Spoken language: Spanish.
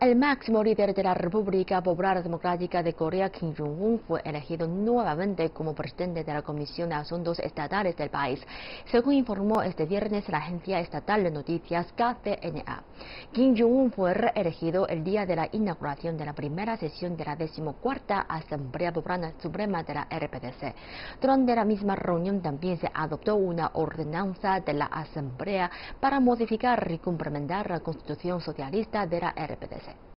El máximo líder de la República Popular Democrática de Corea, Kim Jong-un, fue elegido nuevamente como presidente de la Comisión de Asuntos Estatales del país, según informó este viernes la agencia estatal de noticias KCNA. Kim Jong-un fue reelegido el día de la inauguración de la primera sesión de la 14ª Asamblea Popular Suprema de la RPDC. Durante la misma reunión también se adoptó una ordenanza de la Asamblea para modificar y complementar la Constitución Socialista de la RPDC.